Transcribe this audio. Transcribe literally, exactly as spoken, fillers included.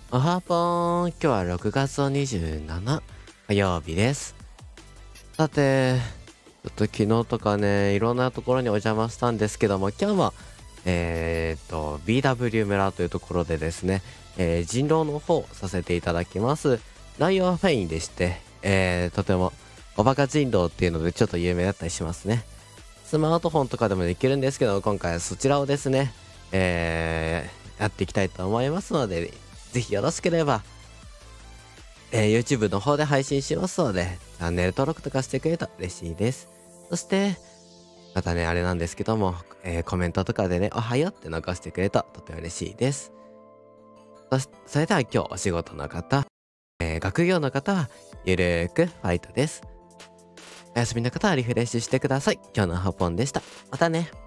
おはぽん、今日はろくがつのにじゅうしちにち火曜日です。さて、ちょっと昨日とかね、いろんなところにお邪魔したんですけども、今日は、えー、っと、ビーダブリュー 村というところでですね、えー、人狼の方させていただきます。内容はフェインでして、えー、とてもおバカ人狼っていうのでちょっと有名だったりしますね。スマートフォンとかでもできるんですけど、今回はそちらをですね、えー、やっていきたいと思いますので、ぜひよろしければ、えー YouTube の方で配信しますので、チャンネル登録とかしてくれると嬉しいです。そして、またね、あれなんですけども、えーコメントとかでね、おはようって残してくれるととても嬉しいです。そしそれでは今日お仕事の方、えー学業の方はゆるーくファイトです。お休みの方はリフレッシュしてください。今日のハポンでした。またね。